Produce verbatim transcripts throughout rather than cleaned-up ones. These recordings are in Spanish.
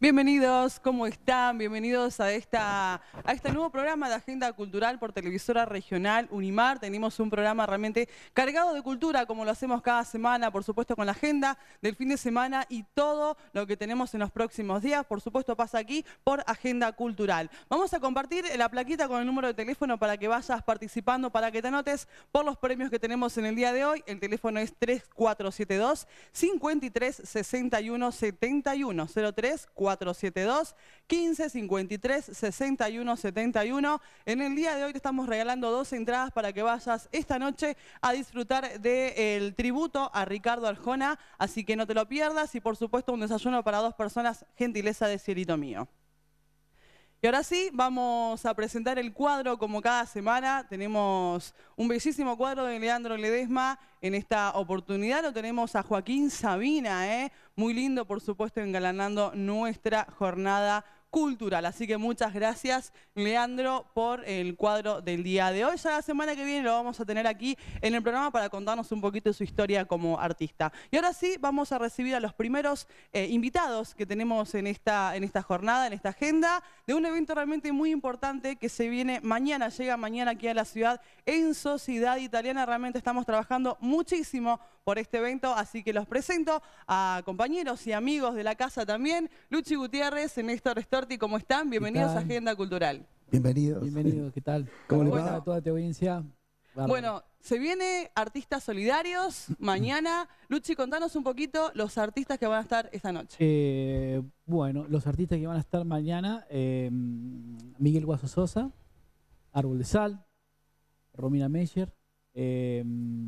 Bienvenidos, ¿cómo están? Bienvenidos a, esta, a este nuevo programa de Agenda Cultural por Televisora Regional Unimar. Tenemos un programa realmente cargado de cultura, como lo hacemos cada semana, por supuesto con la agenda del fin de semana y todo lo que tenemos en los próximos días, por supuesto pasa aquí por Agenda Cultural. Vamos a compartir la plaquita con el número de teléfono para que vayas participando, para que te anotes por los premios que tenemos en el día de hoy. El teléfono es tres cuatro siete dos, cinco tres seis uno siete uno, cero tres cuatro siete dos, quince cincuenta y tres sesenta y uno setenta y uno. En el día de hoy te estamos regalando dos entradas para que vayas esta noche a disfrutar del tributo a Ricardo Arjona, así que no te lo pierdas y por supuesto un desayuno para dos personas, gentileza de Cielito Mío. Y ahora sí, vamos a presentar el cuadro como cada semana. Tenemos un bellísimo cuadro de Leandro Ledesma. En esta oportunidad lo tenemos a Joaquín Sabina, ¿eh? Muy lindo, por supuesto, engalanando nuestra jornada cultural. Así que muchas gracias, Leandro, por el cuadro del día de hoy. Ya la semana que viene lo vamos a tener aquí en el programa para contarnos un poquito de su historia como artista. Y ahora sí, vamos a recibir a los primeros eh, invitados que tenemos en esta, en esta jornada, en esta agenda, de un evento realmente muy importante que se viene mañana, llega mañana aquí a la ciudad en Sociedad Italiana. Realmente estamos trabajando muchísimo por este evento, así que los presento a compañeros y amigos de la casa también. Luchi Gutiérrez, Néstor Storti, ¿cómo están? Bienvenidos a Agenda Cultural. Bienvenidos. Bienvenidos, ¿qué tal? ¿Cómo les va va? a toda tu audiencia? Bárbaro. Bueno, se viene Artistas Solidarios mañana. Luchi, contanos un poquito los artistas que van a estar esta noche. Eh, bueno, los artistas que van a estar mañana, eh, Miguel Guaso Sosa, Árbol de Sal, Romina Meyer, eh,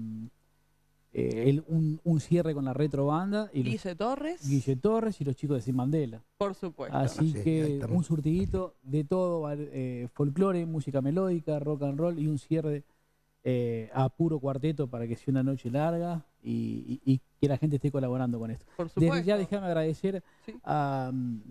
eh, el, un, un cierre con la retro banda y Guille los, Torres. Guille Torres y los chicos de Sin Mandela. Por supuesto. Así Sí, ahí que estamos. un surtidito de todo, eh, folclore, música melódica, rock and roll y un cierre eh, a puro cuarteto para que sea una noche larga y, y, y que la gente esté colaborando con esto. Por supuesto. Desde ya déjame agradecer Sí. a mm,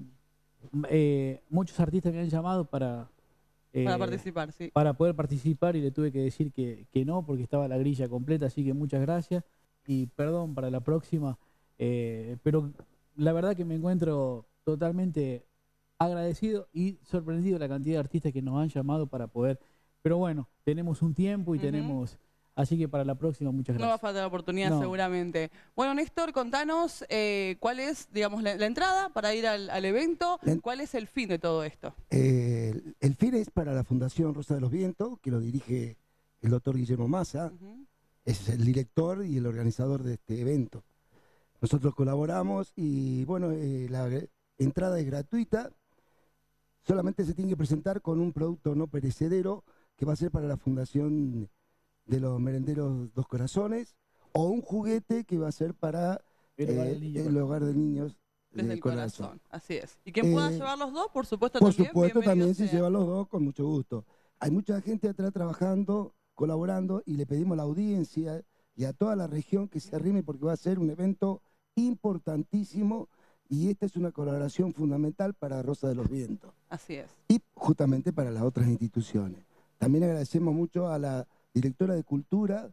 eh, muchos artistas que me han llamado para, eh, Para participar, sí. para poder participar y le tuve que decir que, que no porque estaba la grilla completa, así que muchas gracias y perdón para la próxima, eh, pero la verdad que me encuentro totalmente agradecido y sorprendido de la cantidad de artistas que nos han llamado para poder, pero bueno, tenemos un tiempo y Ujú. tenemos, así que para la próxima muchas No va a gracias. faltar la oportunidad No. seguramente. Bueno, Néstor, contanos eh, cuál es, digamos, la, la entrada para ir al, al evento. La en- ¿Cuál es el fin de todo esto? Eh, el- el fin es para la Fundación Rosa de los Vientos, que lo dirige el doctor Guillermo Massa, Ujú. es el director y el organizador de este evento. Nosotros colaboramos y bueno, eh, la gr- entrada es gratuita, solamente se tiene que presentar con un producto no perecedero que va a ser para la Fundación de los Merenderos Dos Corazones o un juguete que va a ser para El hogar eh, del niño. el hogar de niños Desde de el corazón. Así es. Y quien Eh, pueda llevar los dos, por supuesto, Por también. supuesto, también bienvenido se sea. llevan los dos con mucho gusto. Hay mucha gente atrás trabajando, colaborando y le pedimos a la audiencia y a toda la región que se arrime porque va a ser un evento importantísimo y esta es una colaboración fundamental para Rosa de los Vientos Así es. y justamente para las otras instituciones. También agradecemos mucho a la directora de Cultura,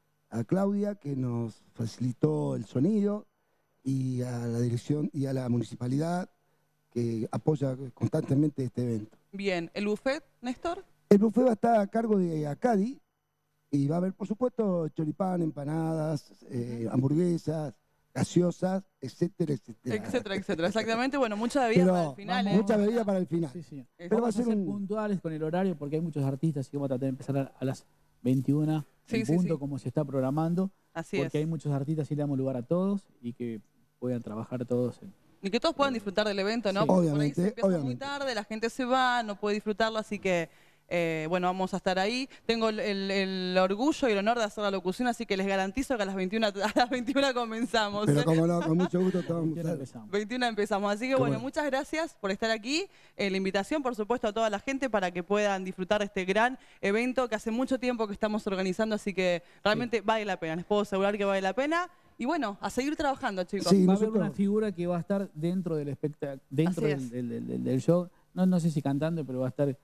a Claudia, que nos facilitó el sonido, y a la dirección y a la municipalidad que apoya constantemente este evento. Bien. ¿El buffet, Néstor? El buffet va a estar a cargo de Acadi y va a haber, por supuesto, choripán, empanadas, eh, hamburguesas, gaseosas, etcétera, etcétera. Etcétera, etcétera. Exactamente. Bueno, mucha bebida Pero para el final. vamos- ¿eh? mucha bebida para el final. Sí, sí. Pero Pero va a Vamos a ser ser un... puntuales con el horario porque hay muchos artistas y vamos a tratar de empezar a, a las veintiuna Sí, en sí, punto sí. como se está programando Así porque es. hay muchos artistas y le damos lugar a todos y que puedan trabajar todos. En... Y que todos puedan disfrutar del evento, ¿no? Sí. Porque por ahí Obviamente, se empieza muy obviamente. tarde, la gente se va, no puede disfrutarlo, así que, eh, bueno, vamos a estar ahí. Tengo el, el- el orgullo y el honor de hacer la locución, así que les garantizo que a las veintiuna, a las veintiuna comenzamos. Pero ¿eh? como no, con mucho gusto todos vamos a Ya estar. empezamos. veintiuna empezamos, así que Qué bueno, bueno. muchas gracias por estar aquí. Eh, la invitación, por supuesto, a toda la gente para que puedan disfrutar de este gran evento que hace mucho tiempo que estamos organizando, así que realmente vale la pena, les puedo asegurar que vale la pena. Y bueno, a seguir trabajando, chicos. Sí, Va a haber nosotros- una figura que va a estar dentro del espectáculo, dentro Así del, es. del- del- del- del show. No, no sé si cantando, pero va a estar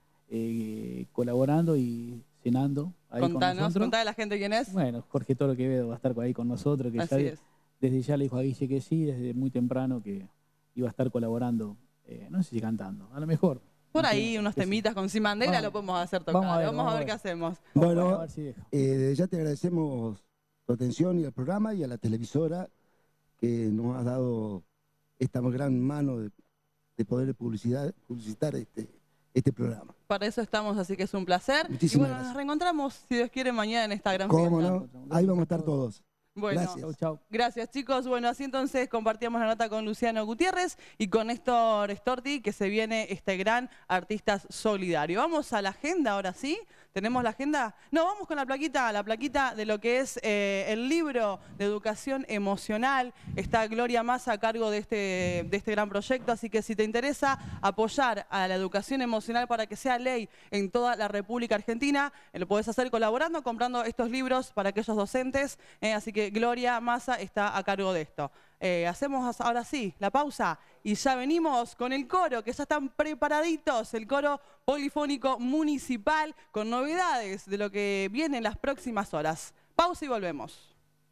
eh, colaborando y cenando ahí con Contanos, nosotros. contale a la gente quién es. Bueno, Jorge Toro Quevedo va a estar ahí con nosotros, que Así ya es. desde ya le dijo a Guille que sí, desde muy temprano que iba a estar colaborando eh, no sé si cantando, a lo mejor. Por no sé, ahí unos qué sé. temitas con Sin Bandera Vamos. lo podemos hacer tocar. Vamos a ver, vamos a vamos a ver ver. qué hacemos. Vamos a Bueno, ver si deja. eh, desde ya te agradecemos tu atención y al programa y a la televisora que nos ha dado esta gran mano de, de poder publicidad, publicitar este, este programa. Para eso estamos, así que es un placer. Muchísimas y bueno, gracias. nos reencontramos, si Dios quiere, mañana en esta gran ¿Cómo fiesta. no? Ahí vamos a estar todos. Bueno, Gracias. Chau, chau. gracias chicos. Bueno, así entonces compartíamos la nota con Luciano Gutiérrez y con Néstor Storti, que se viene este gran artista solidario. Vamos a la agenda ahora sí. ¿Tenemos la agenda? No, vamos con la plaquita, la plaquita de lo que es eh, el libro de educación emocional. Está Gloria Massa a cargo de este, de este gran proyecto, así que si te interesa apoyar a la educación emocional para que sea ley en toda la República Argentina, eh, lo podés hacer colaborando, comprando estos libros para aquellos docentes, eh, así que Gloria Massa está a cargo de esto. Eh, hacemos ahora sí la pausa y ya venimos con el coro, que ya están preparaditos, el coro polifónico municipal con novedades de lo que viene en las próximas horas. Pausa y volvemos.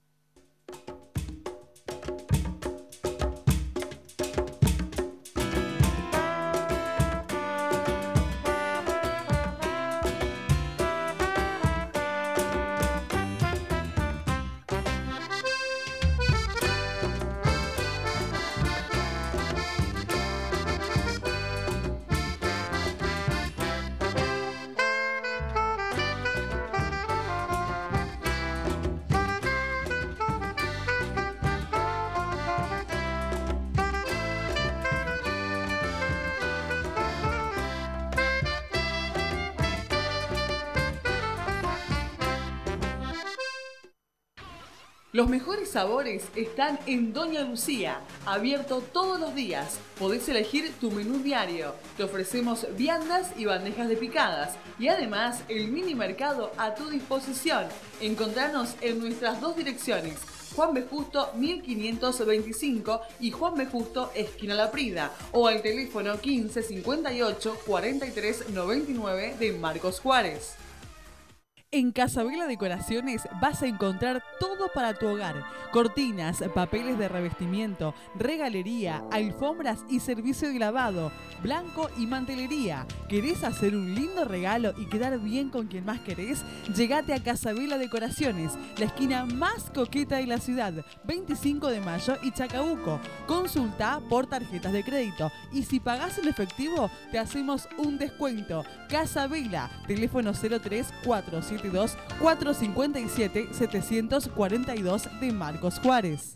Los mejores sabores están en Doña Lucía, abierto todos los días. Podés elegir tu menú diario. Te ofrecemos viandas y bandejas de picadas. Y además el mini mercado a tu disposición. Encontranos en nuestras dos direcciones. Juan B. Justo mil quinientos veinticinco y Juan B. Justo esquina La Prida. O al teléfono quince cincuenta y ocho cuarenta y tres noventa y nueve de Marcos Juárez. En Casabela Decoraciones vas a encontrar todo para tu hogar. Cortinas, papeles de revestimiento, regalería, alfombras y servicio de lavado, blanco y mantelería. ¿Querés hacer un lindo regalo y quedar bien con quien más querés? Llegate a Casabela Decoraciones, la esquina más coqueta de la ciudad, veinticinco de mayo y Chacabuco. Consulta por tarjetas de crédito y si pagás en efectivo te hacemos un descuento. Casabela, teléfono cero tres cuatro siete dos cuatro cinco siete siete cuatro dos de Marcos Juárez.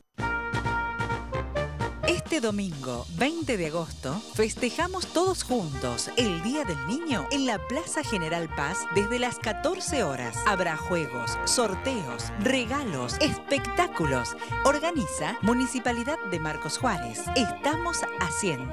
Este domingo, veinte de agosto, festejamos todos juntos el Día del Niño en la Plaza General Paz desde las catorce horas. Habrá juegos, sorteos, regalos, espectáculos. Organiza Municipalidad de Marcos Juárez. Estamos haciendo.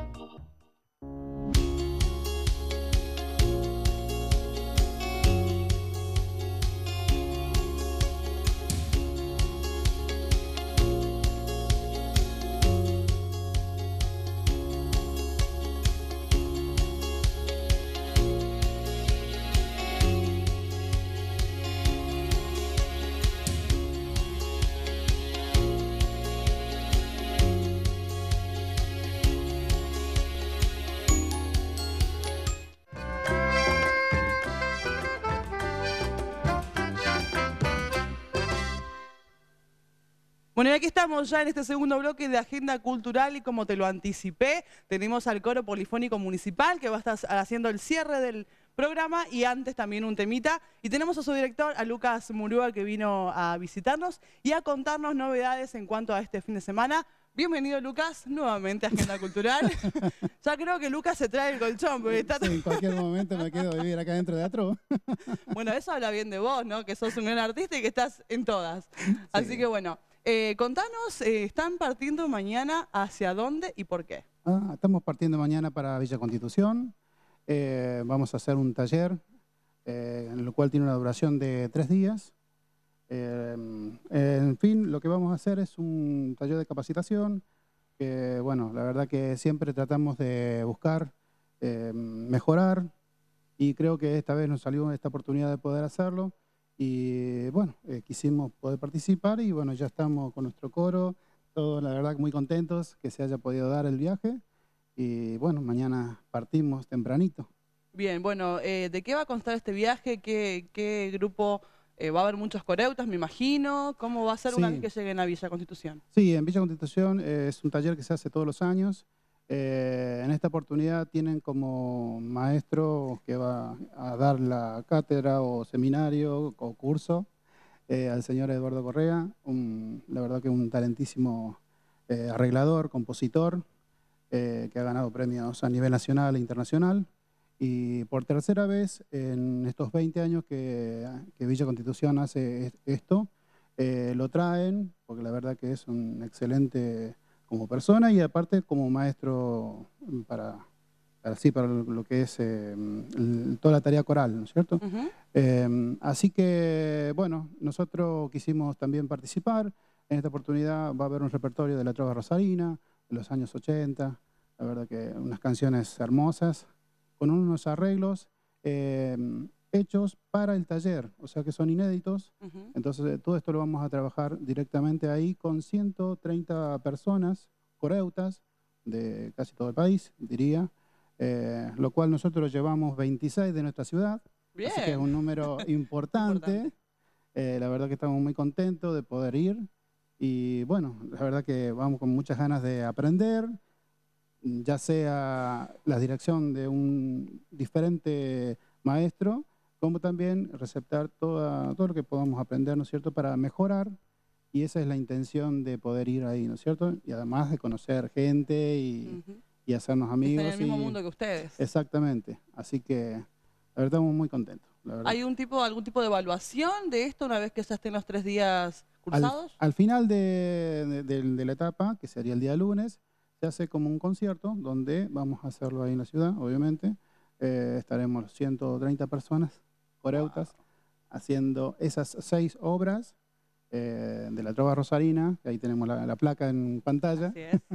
Bueno, y aquí estamos ya en este segundo bloque de Agenda Cultural y como te lo anticipé, tenemos al Coro Polifónico Municipal que va a estar haciendo el cierre del programa y antes también un temita. Y tenemos a su director, a Lucas Murúa, que vino a visitarnos y a contarnos novedades en cuanto a este fin de semana. Bienvenido, Lucas, nuevamente a Agenda Cultural. Ya creo que Lucas se trae el colchón. Porque está... Sí, en cualquier momento me quedo a vivir acá dentro de Atro. Bueno, eso habla bien de vos, ¿no? Que sos un gran artista y que estás en todas. Así que bueno, eh, contanos, eh, ¿están partiendo mañana hacia dónde y por qué? Ah, estamos partiendo mañana para Villa Constitución. Eh, vamos a hacer un taller, eh, en el cual tiene una duración de tres días. Eh, en fin, lo que vamos a hacer es un taller de capacitación, que bueno, la verdad que siempre tratamos de buscar eh, mejorar y creo que esta vez nos salió esta oportunidad de poder hacerlo y bueno, eh, quisimos poder participar y bueno, ya estamos con nuestro coro, todos la verdad muy contentos que se haya podido dar el viaje Y bueno, mañana partimos tempranito. Bien, bueno, eh, ¿de qué va a constar este viaje? ¿Qué, qué grupo? Eh, ¿Va a haber muchos coreutas, me imagino? ¿Cómo va a ser una Sí. vez que lleguen a Villa Constitución? Sí, en Villa Constitución eh, es un taller que se hace todos los años. Eh, en esta oportunidad tienen como maestro que va a dar la cátedra o seminario o curso eh, al señor Eduardo Correa, un, la verdad que un talentísimo eh, arreglador, compositor, eh, que ha ganado premios a nivel nacional e internacional. Y por tercera vez en estos veinte años que, que Villa Constitución hace esto, eh, lo traen, porque la verdad que es un excelente como persona y aparte como maestro para, para, sí, para lo que es eh, el, toda la tarea coral, ¿no es cierto? Uh-huh. Eh, así que, bueno, nosotros quisimos también participar. En esta oportunidad va a haber un repertorio de la trova rosarina, de los años ochenta, la verdad que unas canciones hermosas, con unos arreglos eh, hechos para el taller, o sea que son inéditos. Uh-huh. Entonces eh, todo esto lo vamos a trabajar directamente ahí con ciento treinta personas, coreutas, de casi todo el país, diría, eh, lo cual nosotros llevamos veintiséis de nuestra ciudad. Bien. Así que es un número importante. Importante. Eh, la verdad que estamos muy contentos de poder ir. Y bueno, la verdad que vamos con muchas ganas de aprender, ya sea la dirección de un diferente maestro, como también receptar toda, todo lo que podamos aprender, ¿no es cierto?, para mejorar. Y esa es la intención de poder ir ahí, ¿no es cierto? Y además de conocer gente y, Uh-huh. y hacernos Están amigos. en el mismo y- mundo que ustedes. Exactamente. Así que la verdad estamos muy contentos. La verdad. ¿Hay un tipo, algún tipo de evaluación de esto una vez que ya estén los tres días Al, cursados? al final de, de- de- de la etapa, que sería el día lunes, se hace como un concierto donde vamos a hacerlo ahí en la ciudad, obviamente. Eh, estaremos ciento treinta personas, coreutas, haciendo esas seis obras eh, de la trova rosarina, que ahí tenemos la, la placa en pantalla. Así es.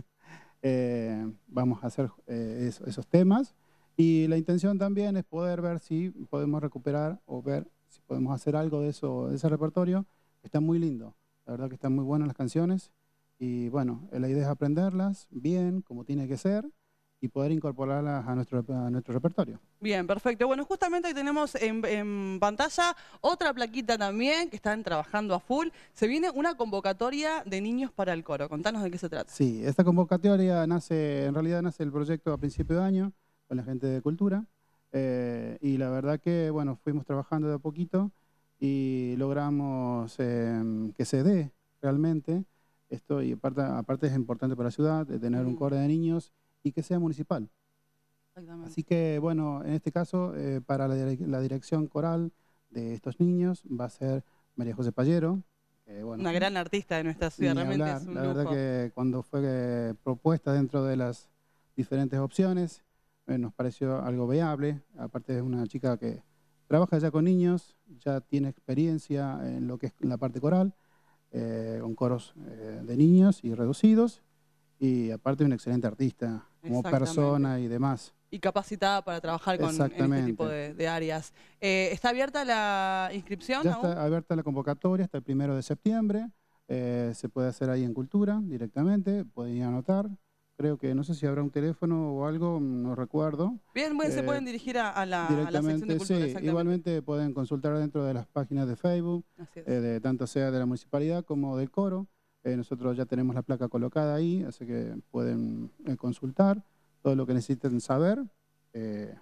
Eh, vamos a hacer eh, eso- esos temas. Y la intención también es poder ver si podemos recuperar o ver si podemos hacer algo de, eso, de ese repertorio. Está muy lindo, la verdad que están muy buenas las canciones. Y bueno, la idea es aprenderlas bien, como tiene que ser, y poder incorporarlas a nuestro, a nuestro repertorio. Bien, perfecto. Bueno, justamente ahí tenemos en, en pantalla otra plaquita también que están trabajando a full. Se viene una convocatoria de niños para el coro. Contanos de qué se trata. Sí, esta convocatoria nace, en realidad nace el proyecto a principio de año con la gente de cultura. Eh, y la verdad que, bueno, fuimos trabajando de a poquito y logramos eh, que se dé realmente esto. Y aparte, aparte es importante para la ciudad de tener un Ujú. coro de niños y que sea municipal. Exactamente. Así que, bueno, en este caso, eh, para la, dire- la dirección coral de estos niños va a ser María José Pallero. que, bueno, Una gran artista de nuestra ciudad, ni realmente hablar. es un La lujo. verdad que cuando fue eh, propuesta dentro de las diferentes opciones, eh, nos pareció algo viable. Aparte es una chica que trabaja ya con niños, ya tiene experiencia en lo que es la parte coral, eh, con coros eh, de niños y reducidos. Y aparte un excelente artista como Exactamente. persona y demás. Y capacitada para trabajar con, en este Exactamente. tipo de, de áreas. Eh, ¿Está abierta la inscripción Ya aún? está abierta la convocatoria hasta el primero de septiembre. Eh, se puede hacer ahí en Cultura directamente, pueden ir a anotar. Creo que no sé si habrá un teléfono o algo, no recuerdo. Bien, bueno, se Eh, pueden dirigir a, a la, a la sección de Directamente, cultura, sí. exactamente. Igualmente pueden consultar dentro de las páginas de Facebook, Así es. eh, de, tanto sea de la municipalidad como del coro. Eh, nosotros ya tenemos la placa colocada ahí, así que pueden eh, consultar todo lo que necesiten saber. Eh,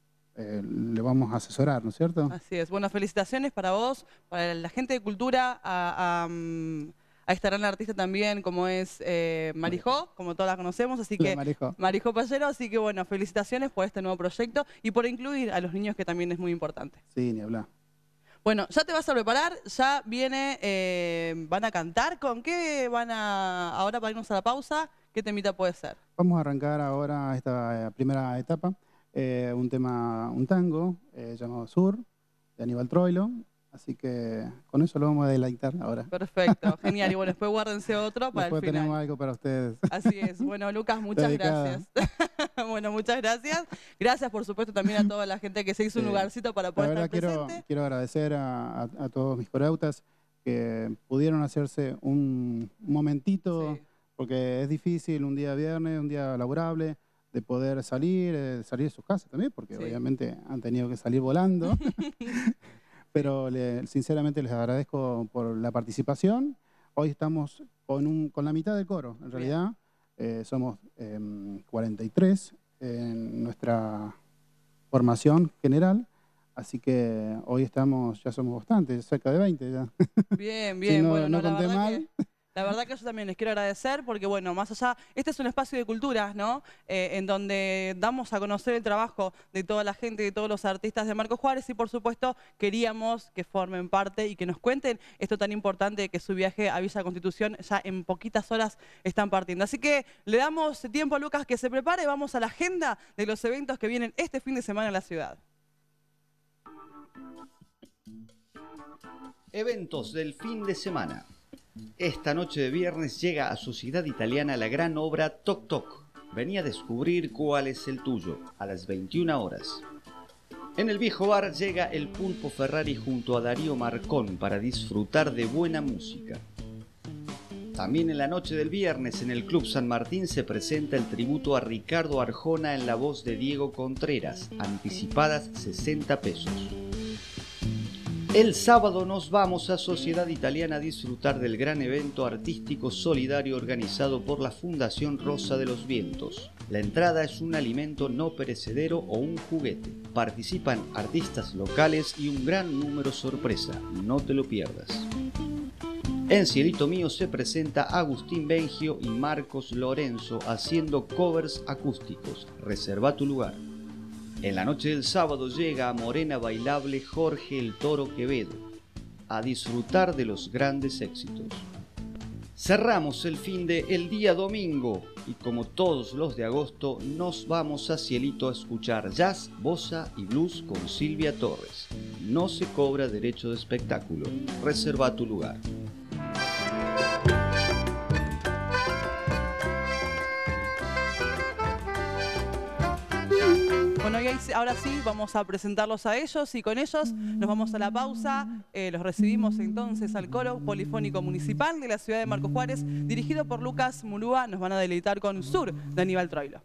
eh, le vamos a asesorar, ¿no es cierto? Así es. Bueno, felicitaciones para vos, para la gente de cultura, a, a, mm, a esta gran artista también, como es eh, Marijó, como todas la conocemos, así La que Marijó. Marijó Pallero, así que bueno, felicitaciones por este nuevo proyecto y por incluir a los niños, que también es muy importante. Sí, ni hablar. Bueno, ya te vas a preparar, ya viene, eh, van a cantar, ¿con qué van a, ahora para irnos a la pausa, qué temita puede ser? Vamos a arrancar ahora esta eh, primera etapa, eh, un tema, un tango eh, llamado Sur, de Aníbal Troilo. Así que con eso lo vamos a deleitar ahora. Perfecto, genial. Y bueno, después guárdense otro para Después el final. tenemos algo para ustedes. Así es. Bueno, Lucas, muchas Dedicada. gracias. Bueno, muchas gracias. Gracias, por supuesto, también a toda la gente que se hizo un Sí. lugarcito para La poder verdad estar quiero, presente. quiero agradecer a, a- a todos mis coreutas que pudieron hacerse un momentito, Sí. porque es difícil un día viernes, un día laborable, de poder salir, eh, salir de sus casas también, porque Sí. obviamente han tenido que salir volando. Pero le, sinceramente les agradezco por la participación. Hoy estamos con, un, con la mitad del coro, en realidad. Eh, somos eh, cuarenta y tres en nuestra formación general. Así que hoy estamos, ya somos bastantes, cerca de veinte ya. Bien, bien, Si no- bueno, no no, la conté verdad mal. que... La verdad que yo también les quiero agradecer porque, bueno, más allá, este es un espacio de cultura, ¿no? Eh, en donde damos a conocer el trabajo de toda la gente, de todos los artistas de Marcos Juárez y, por supuesto, queríamos que formen parte y que nos cuenten esto tan importante que su viaje a Villa Constitución ya en poquitas horas están partiendo. Así que le damos tiempo a Lucas que se prepare, vamos a la agenda de los eventos que vienen este fin de semana en la ciudad. Eventos del fin de semana. Esta noche de viernes llega a Sociedad Italiana la gran obra Toc Toc. Vení a descubrir cuál es el tuyo, a las veintiuna horas. En el Viejo Bar llega el Pulpo Ferrari junto a Darío Marcón para disfrutar de buena música. También en la noche del viernes en el Club San Martín se presenta el tributo a Ricardo Arjona en la voz de Diego Contreras, anticipadas sesenta pesos. El sábado nos vamos a Sociedad Italiana a disfrutar del gran evento artístico solidario organizado por la Fundación Rosa de los Vientos. La entrada es un alimento no perecedero o un juguete. Participan artistas locales y un gran número sorpresa. No te lo pierdas. En Cielito Mío se presenta Agustín Bengio y Marcos Lorenzo haciendo covers acústicos. Reserva tu lugar. En la noche del sábado llega a Morena Bailable Jorge el Toro Quevedo, a disfrutar de los grandes éxitos. Cerramos el fin de el día domingo y como todos los de agosto nos vamos a Cielito a escuchar jazz, bossa y blues con Silvia Torres. No se cobra derecho de espectáculo. Reserva tu lugar. Bueno, y ahí sí- ahora sí vamos a presentarlos a ellos y con ellos nos vamos a la pausa. Eh, los recibimos entonces al Coro Polifónico Municipal de la ciudad de Marcos Juárez, dirigido por Lucas Murúa. Nos van a deleitar con Sur de Aníbal Troilo.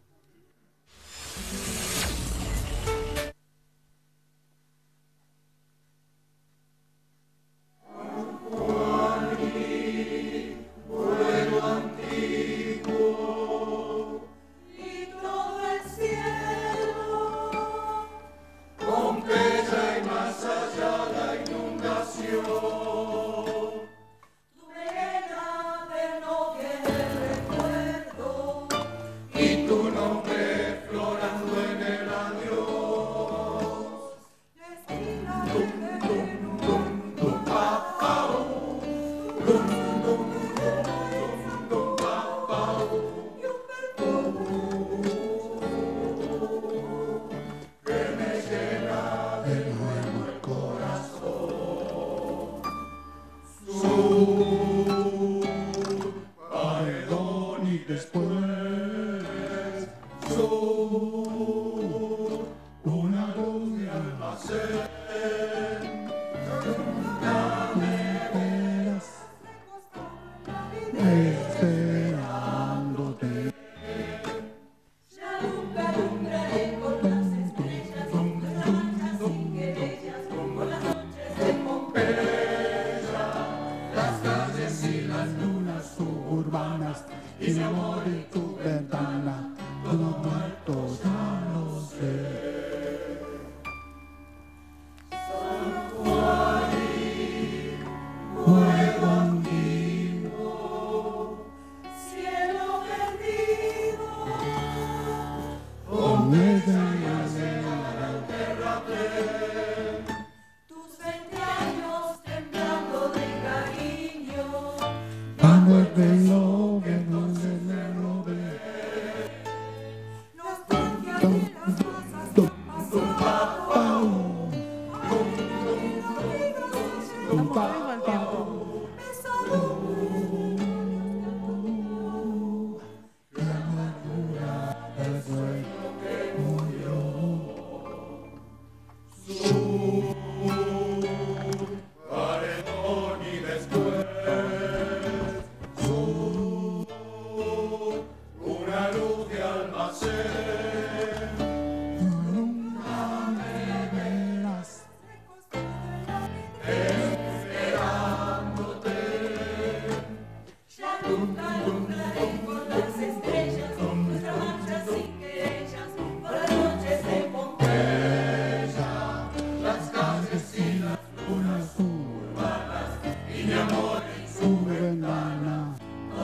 mi amor, su veneno.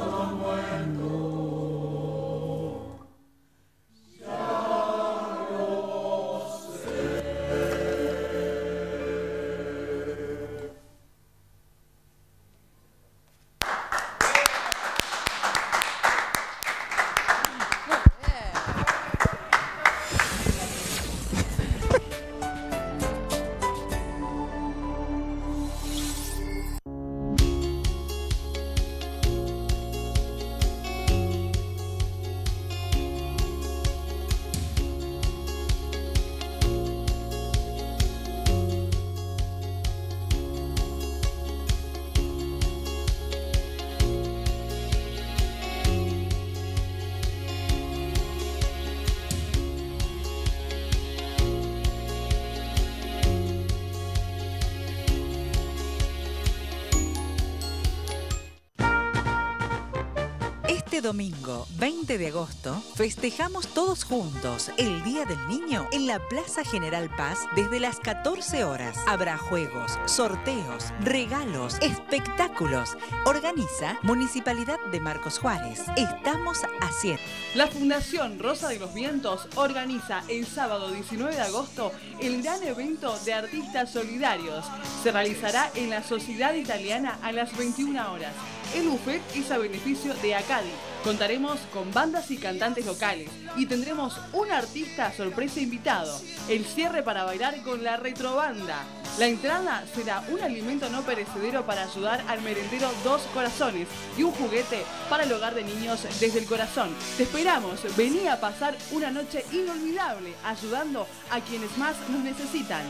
Este domingo, veinte de agosto, festejamos todos juntos el Día del Niño en la Plaza General Paz desde las catorce horas. Habrá juegos, sorteos, regalos, espectáculos. Organiza Municipalidad de Marcos Juárez. Estamos a siete. La Fundación Rosa de los Vientos organiza el sábado diecinueve de agosto el gran evento de artistas solidarios. Se realizará en la Sociedad Italiana a las veintiuna horas. El buffet es a beneficio de Acadi. Contaremos con bandas y cantantes locales y tendremos un artista sorpresa invitado. El cierre para bailar con la retrobanda. La entrada será un alimento no perecedero para ayudar al merendero Dos Corazones y un juguete para el hogar de niños desde el corazón. Te esperamos, vení a pasar una noche inolvidable ayudando a quienes más nos necesitan.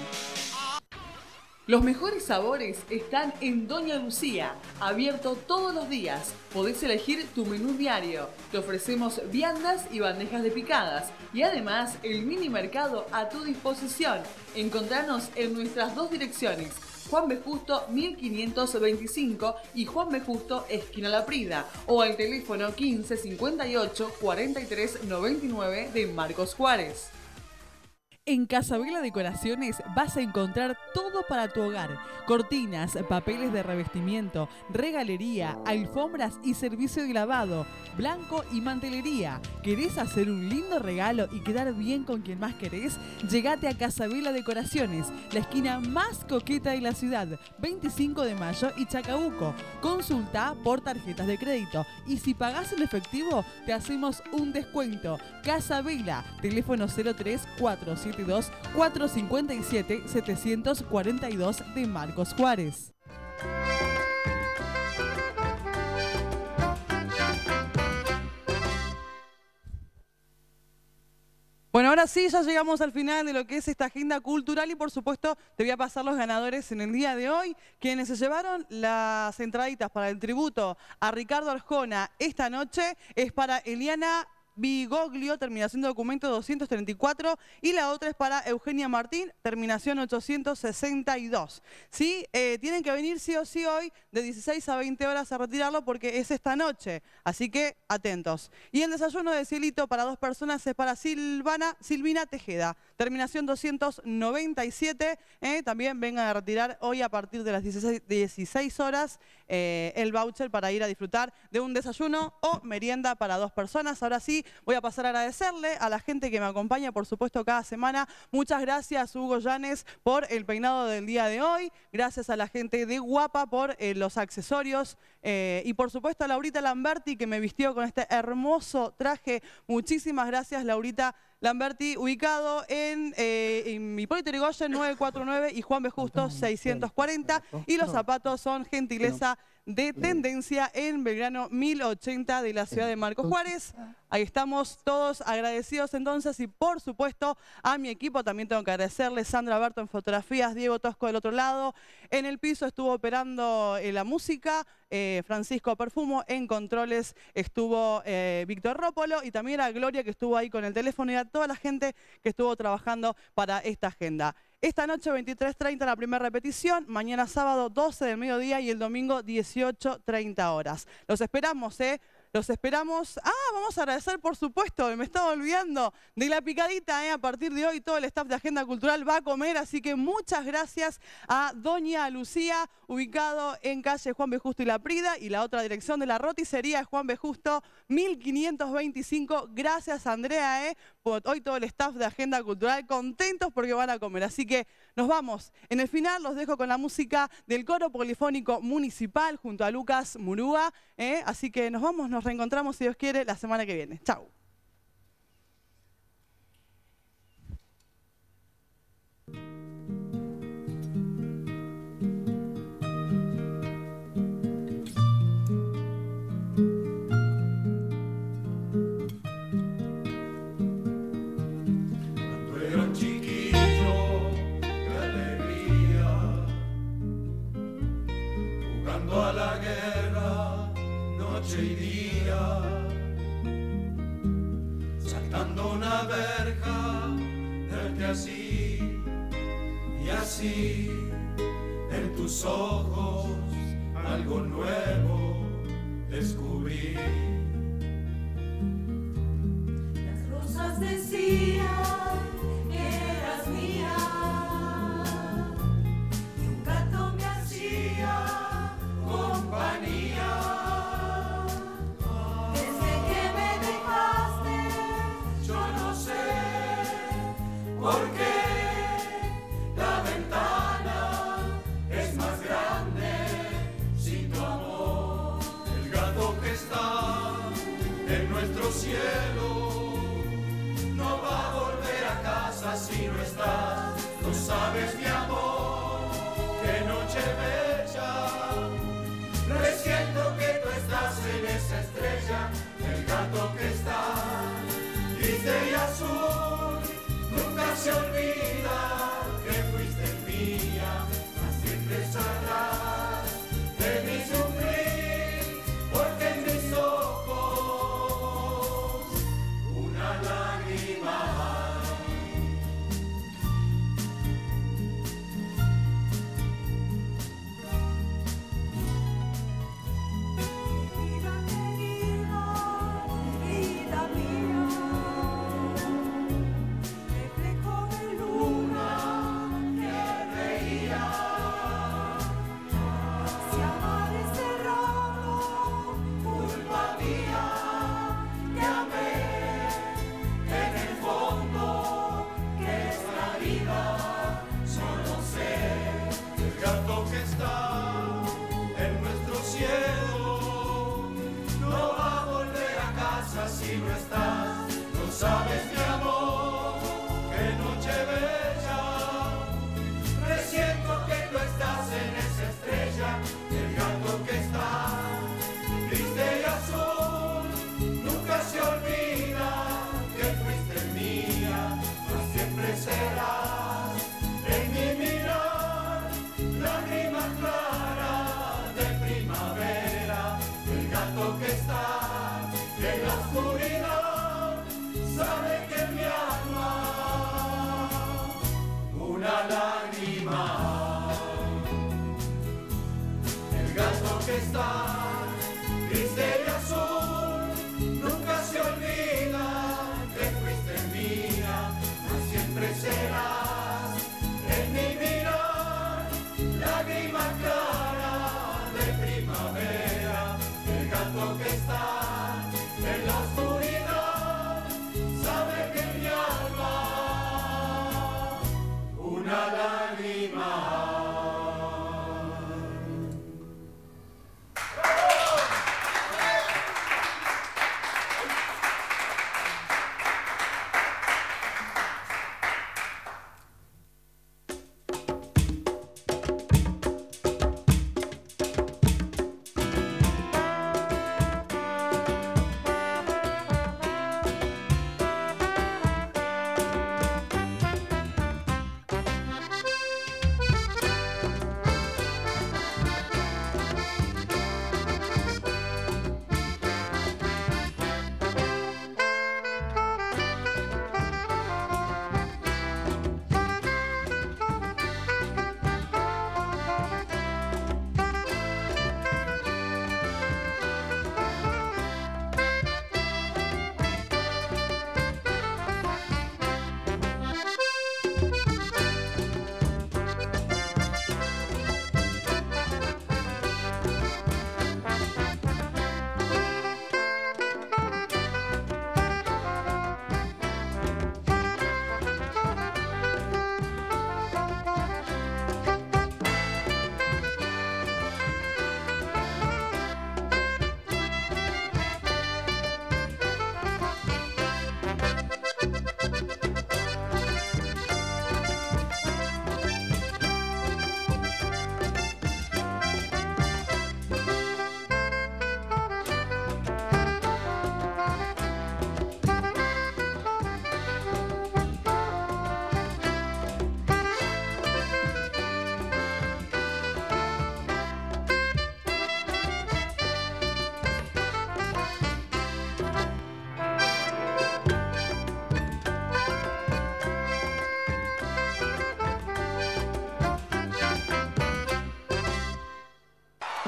Los mejores sabores están en Doña Lucía, abierto todos los días. Podés elegir tu menú diario. Te ofrecemos viandas y bandejas de picadas. Y además el mini mercado a tu disposición. Encontranos en nuestras dos direcciones. Juan B. Justo mil quinientos veinticinco y Juan B. Justo esquina La Prida. O al teléfono quince cincuenta y ocho cuarenta y tres noventa y nueve de Marcos Juárez. En Casabela Decoraciones vas a encontrar todo para tu hogar. Cortinas, papeles de revestimiento, regalería, alfombras y servicio de lavado, blanco y mantelería. ¿Querés hacer un lindo regalo y quedar bien con quien más querés? Llegate a Casabela Decoraciones, la esquina más coqueta de la ciudad, veinticinco de mayo y Chacabuco. Consulta por tarjetas de crédito y si pagás en efectivo te hacemos un descuento. Casabela, teléfono cero tres cuatro siete dos cuatro cinco siete siete cuatro dos de Marcos Juárez. Bueno, ahora sí, ya llegamos al final de lo que es esta agenda cultural y por supuesto te voy a pasar los ganadores en el día de hoy. Quienes se llevaron las entraditas para el tributo a Ricardo Arjona esta noche es para Eliana Bigoglio, terminación de documento doscientos treinta y cuatro, y la otra es para Eugenia Martín, terminación ochocientos sesenta y dos. ¿Sí? Eh, tienen que venir sí o sí hoy de dieciséis a veinte horas a retirarlo porque es esta noche, así que atentos. Y el desayuno de cielito para dos personas es para Silvana, Silvina Tejeda, terminación doscientos noventa y siete, eh, también vengan a retirar hoy a partir de las dieciséis horas eh, el voucher para ir a disfrutar de un desayuno o merienda para dos personas. Ahora sí, voy a pasar a agradecerle a la gente que me acompaña, por supuesto, cada semana. Muchas gracias, Hugo Llanes, por el peinado del día de hoy. Gracias a la gente de Guapa por eh, los accesorios. Eh, y, por supuesto, a Laurita Lamberti, que me vistió con este hermoso traje. Muchísimas gracias, Laurita Lamberti, ubicado en, eh, en Hipólito Yrigoyen novecientos cuarenta y nueve y Juan B. Justo seiscientos cuarenta. Y los zapatos son gentileza de Tendencia en Belgrano mil ochenta de la ciudad de Marcos Juárez. Ahí estamos todos agradecidos entonces y por supuesto a mi equipo también tengo que agradecerle. Sandra Berto en fotografías, Diego Tosco del otro lado. En el piso estuvo operando eh, la música, eh, Francisco Perfumo. En controles estuvo eh, Víctor Rópolo y también a Gloria que estuvo ahí con el teléfono y a toda la gente que estuvo trabajando para esta agenda. Esta noche veintitrés treinta la primera repetición, mañana sábado doce del mediodía y el domingo dieciocho treinta horas. Los esperamos, ¿eh? Los esperamos. Ah, vamos a agradecer, por supuesto, me estaba olvidando de la picadita, ¿eh? A partir de hoy todo el staff de Agenda Cultural va a comer, así que muchas gracias a Doña Lucía, ubicado en calle Juan B. Justo y La Prida, y la otra dirección de la roticería es Juan B. Justo mil quinientos veinticinco. Gracias, Andrea, ¿eh? Por hoy todo el staff de Agenda Cultural contentos porque van a comer, así que nos vamos. En el final los dejo con la música del Coro Polifónico Municipal junto a Lucas Murúa, ¿eh? Así que nos vamos, nos reencontramos si Dios quiere la semana que viene. Chau. A la guerra, noche y día, saltando una verja, verte así y así, en tus ojos algo nuevo descubrí. Las rosas decían que eras mía y un gato me hacía compañía. Desde que me dejaste, yo no sé por qué la ventana es más grande sin tu amor. El gato que está en nuestro cielo no va a volver a casa si no estás. No sabes, mi amor, qué noche bella. Presiento que tú estás en esa estrella, el gato que está triste y azul, nunca se olvida que fuiste mía, mas siempre sabrás de mi sufrir, porque en mis ojos una lágrima hay. Si no estás, no sabes, mi amor, qué noche bella. Presiento que tú estás en esa estrella, el gato que está triste y azul, nunca se olvida que fuiste mía, mas siempre serás en mi mirar, lágrima clara de primavera, el gato que está en la oscuridad, sabe que en mi alma una lágrima. El gato que está triste y azul, nunca se olvida que fuiste mía, mas siempre serás en mi mirar, lágrima clara de primavera. El gato que está en la oscuridad, sabe que en mi alma una lágrima.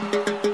Thank you.